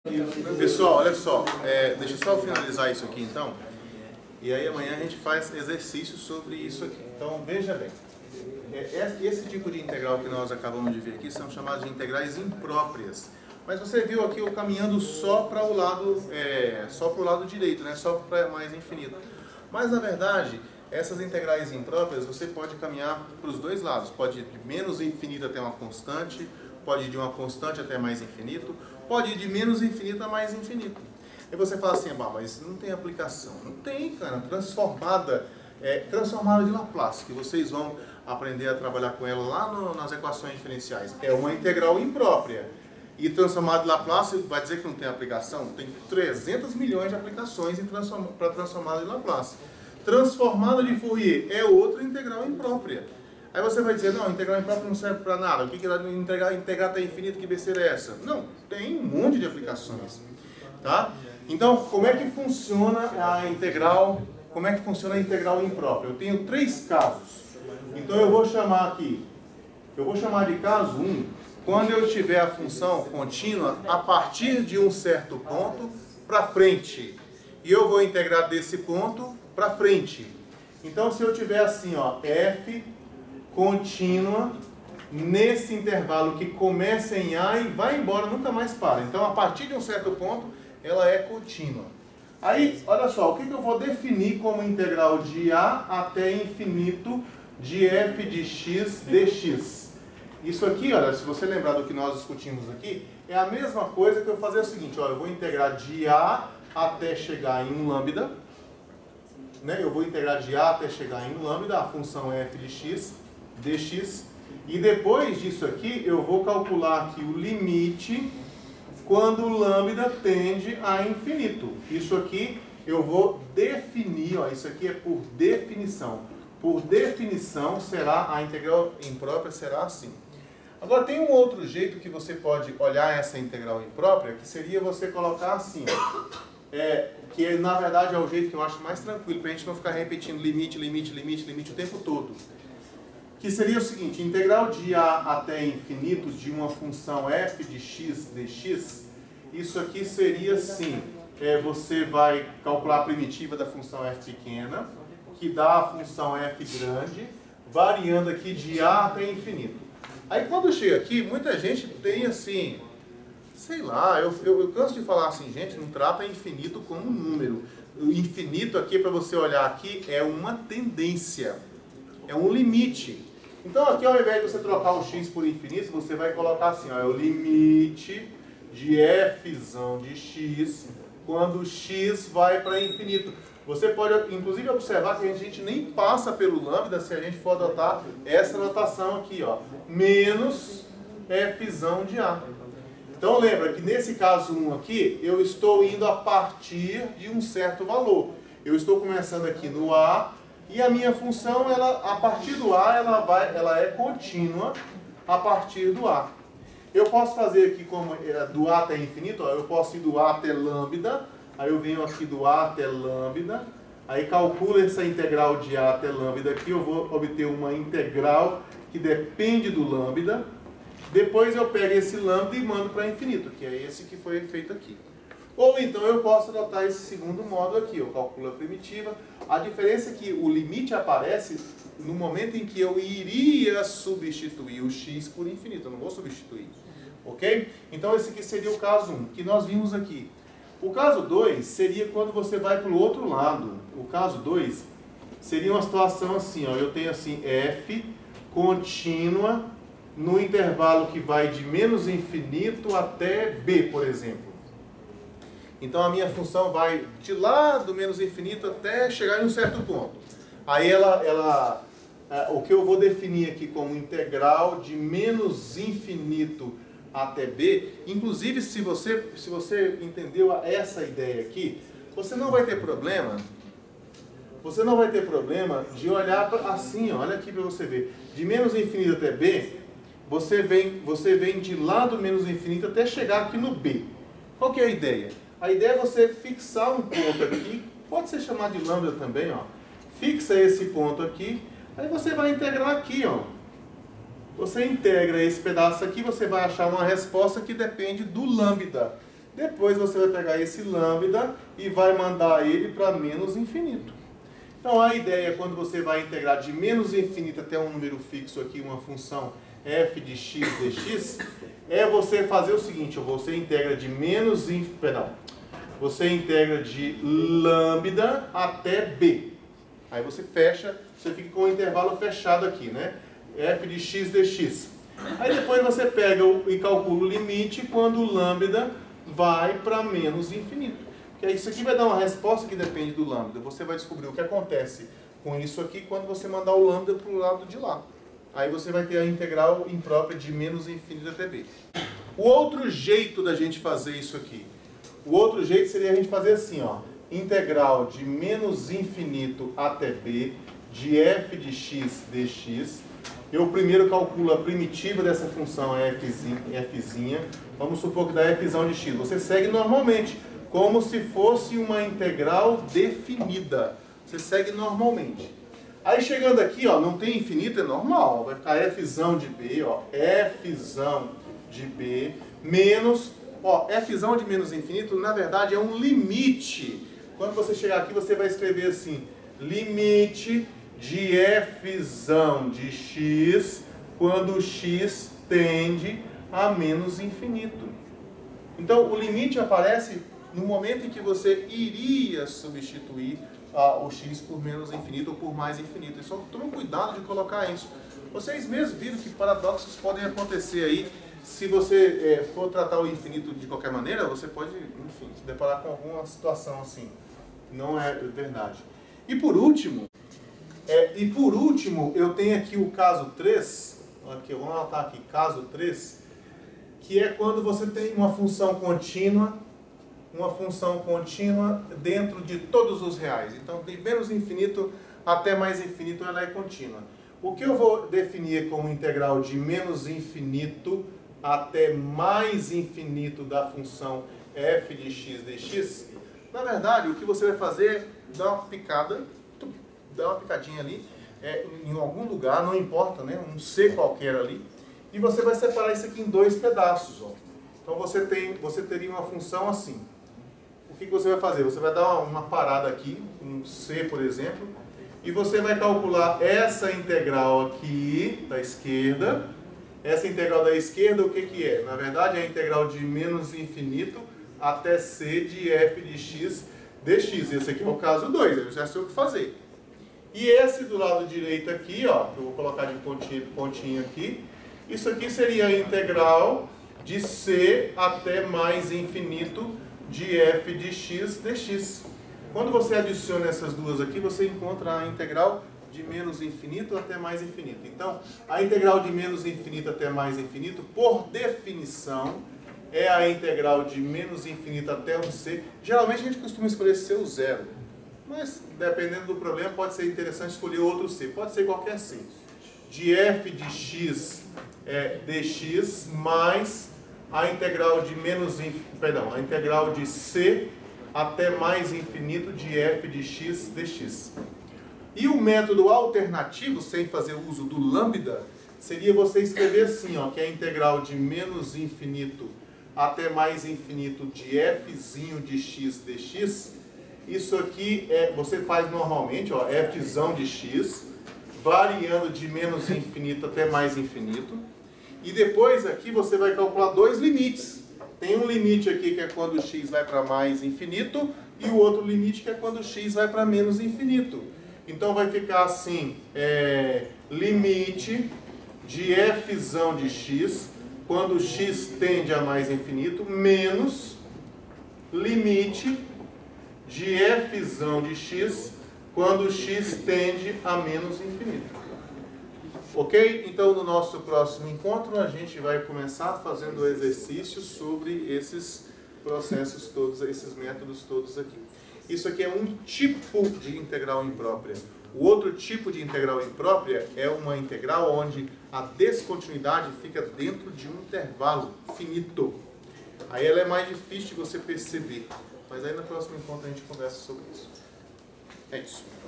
Pessoal, olha só, deixa eu só finalizar isso aqui então, e aí amanhã a gente faz exercício sobre isso aqui. Então veja bem, esse tipo de integral que nós acabamos de ver aqui são chamadas de integrais impróprias. Mas você viu aqui eu caminhando só para o lado direito, né? Só para mais infinito. Mas na verdade, essas integrais impróprias você pode caminhar para os dois lados. Pode ir de menos infinito até uma constante, pode ir de uma constante até mais infinito, pode ir de menos infinito a mais infinito. E você fala assim, mas não tem aplicação. Não tem, cara. Transformada de Laplace, que vocês vão aprender a trabalhar com ela lá nas equações diferenciais. É uma integral imprópria. E transformada de Laplace vai dizer que não tem aplicação? Tem 300 milhões de aplicações para transformada de Laplace. Transformada de Fourier é outra integral imprópria. Aí você vai dizer, não, integral imprópria não serve para nada. O que é integrar até infinito? Que besteira é essa? Não, tem um monte de aplicações. Tá? Então, como é que funciona a integral? Como é que funciona a integral imprópria? Eu tenho três casos. Então eu vou chamar de caso 1, quando eu tiver a função contínua a partir de um certo ponto para frente. E eu vou integrar desse ponto para frente. Então se eu tiver assim, f contínua nesse intervalo que começa em A e vai embora, nunca mais para. Então a partir de um certo ponto ela é contínua. Aí, olha só, o que eu vou definir como integral de A até infinito de f de x dx? Isso aqui, olha, se você lembrar do que nós discutimos aqui, é a mesma coisa que eu fazer o seguinte, eu vou integrar de A até chegar em um lambda, né? Eu vou integrar de A até chegar em um lambda, a função f de x dx, e depois disso aqui eu vou calcular aqui o limite quando o lambda tende a infinito. Isso aqui eu vou definir, isso aqui é por definição. Por definição, a integral imprópria será assim. Agora tem um outro jeito que você pode olhar essa integral imprópria, que seria você colocar assim, que na verdade é o jeito que eu acho mais tranquilo, para a gente não ficar repetindo limite o tempo todo. Que seria o seguinte, integral de A até infinito de uma função f de x dx, isso aqui seria assim, você vai calcular a primitiva da função f pequena, que dá a função f grande, variando aqui de A até infinito. Aí quando chega aqui, muita gente tem assim, sei lá, eu canso de falar assim, gente, não trata infinito como número. O infinito aqui, para você olhar aqui, é uma tendência, é um limite. Então aqui, ao invés de você trocar o x por infinito, você vai colocar assim, é o limite de f de x quando x vai para infinito. Você pode, inclusive, observar que a gente nem passa pelo lambda se a gente for adotar essa notação aqui, menos f de A. Então lembra que nesse caso 1 aqui, eu estou indo a partir de um certo valor. Eu estou começando aqui no A, e a minha função, a partir do A, ela é contínua a partir do A. Eu posso fazer aqui como do A até infinito, eu posso ir do A até lambda, aí eu venho aqui do A até lambda, aí calculo essa integral de A até lambda aqui, eu vou obter uma integral que depende do lambda. Depois eu pego esse lambda e mando para infinito, que é esse que foi feito aqui. Ou então eu posso adotar esse segundo modo aqui, eu calculo a primitiva. A diferença é que o limite aparece no momento em que eu iria substituir o x por infinito, eu não vou substituir. Ok? Então esse aqui seria o caso 1, que nós vimos aqui. O caso 2 seria quando você vai para o outro lado. O caso 2 seria uma situação assim, eu tenho assim, f contínua no intervalo que vai de menos infinito até b, por exemplo. Então a minha função vai de lá do menos infinito até chegar em um certo ponto. Aí o que eu vou definir aqui como integral de menos infinito até b, inclusive se você entendeu essa ideia aqui, você não vai ter problema de olhar assim, olha aqui para você ver, de menos infinito até b, você vem de lá do menos infinito até chegar aqui no b. Qual que é a ideia? A ideia é você fixar um ponto aqui, pode ser chamado de lambda também, fixa esse ponto aqui, aí você vai integrar aqui, Você integra esse pedaço aqui, você vai achar uma resposta que depende do lambda. Depois você vai pegar esse lambda e vai mandar ele para menos infinito. Então a ideia é quando você vai integrar de menos infinito até um número fixo aqui, uma função f de x dx, é você fazer o seguinte, você integra de você integra de lambda até b. Aí você fecha, você fica com o intervalo fechado aqui, né? F de x dx. Aí depois você pega e calcula o limite quando o lambda vai para menos infinito. Porque isso aqui vai dar uma resposta que depende do lambda. Você vai descobrir o que acontece com isso aqui quando você mandar o lambda para o lado de lá. Aí você vai ter a integral imprópria de menos infinito até b. O outro jeito da gente fazer isso aqui, o outro jeito seria a gente fazer assim, ó, integral de menos infinito até b de f de x dx. Eu primeiro calculo a primitiva dessa função fzinha. Vamos supor que dá fzão de x. Você segue normalmente, como se fosse uma integral definida. Você segue normalmente. Aí chegando aqui, ó, não tem infinito, é normal. Vai ficar fzão de b, ó, fzão de b, menos, ó, fzão de menos infinito, na verdade, é um limite. Quando você chegar aqui, você vai escrever assim, limite de fzão de x quando x tende a menos infinito. Então, o limite aparece no momento em que você iria substituir o x por menos infinito ou por mais infinito. E só tome cuidado de colocar isso. Vocês mesmos viram que paradoxos podem acontecer aí. Se você for tratar o infinito de qualquer maneira, você pode, enfim, se deparar com alguma situação assim. Não é verdade. E por último, eu tenho aqui o caso 3. Aqui, vamos anotar aqui, caso 3, que é quando você tem uma função contínua dentro de todos os reais. Então, de menos infinito até mais infinito, ela é contínua. O que eu vou definir como integral de menos infinito até mais infinito da função f de x dx, na verdade, o que você vai fazer é dar uma picadinha ali, em algum lugar, não importa, né? Um C qualquer ali, e você vai separar isso aqui em dois pedaços. Ó. Então, você teria uma função assim. O que você vai fazer? Você vai dar uma parada aqui, um C, por exemplo, e você vai calcular essa integral aqui da esquerda. Essa integral da esquerda, o que é? Na verdade, é a integral de menos infinito até c de f de x dx. Esse aqui é o caso 2, eu já sei o que fazer. E esse do lado direito aqui, ó, que eu vou colocar de pontinho aqui, isso aqui seria a integral de c até mais infinito de f de x dx. Quando você adiciona essas duas aqui, você encontra a integral de menos infinito até mais infinito. Então, a integral de menos infinito até mais infinito, por definição, é a integral de menos infinito até um c. Geralmente a gente costuma escolher c o zero, mas dependendo do problema pode ser interessante escolher outro c, pode ser qualquer c. De f de x dx mais a integral de a integral de c até mais infinito de f de x dx. E o método alternativo, sem fazer uso do lambda, seria você escrever assim, ó, que é a integral de menos infinito até mais infinito de fzinho de x dx. Isso aqui você faz normalmente, ó, fzão de x, variando de menos infinito até mais infinito. E depois aqui você vai calcular dois limites. Tem um limite aqui que é quando o x vai para mais infinito e o outro limite que é quando o x vai para menos infinito. Então vai ficar assim, limite de fzão de x quando x tende a mais infinito, menos limite de fzão de x quando x tende a menos infinito. Ok? Então no nosso próximo encontro a gente vai começar fazendo exercícios sobre esses processos todos, esses métodos todos aqui. Isso aqui é um tipo de integral imprópria. O outro tipo de integral imprópria é uma integral onde a descontinuidade fica dentro de um intervalo finito. Aí ela é mais difícil de você perceber. Mas aí no próximo encontro a gente conversa sobre isso. É isso.